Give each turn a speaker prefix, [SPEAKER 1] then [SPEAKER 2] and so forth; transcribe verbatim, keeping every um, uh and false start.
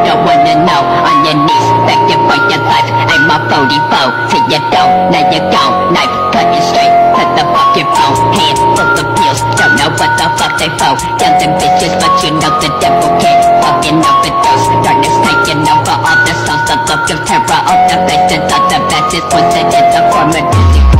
[SPEAKER 1] don't wanna know. On your knees, begging for your life. I'm a forty-four, till you don't, now you're gone. Knife cutting straight to the fucking bone. Hand full of pills, don't know what the fuck they for. Young and vicious, but you know the devil can't fucking overdose. Darkness taking over all the souls, the look of terror. All the legends of the badges, once it is a form of music.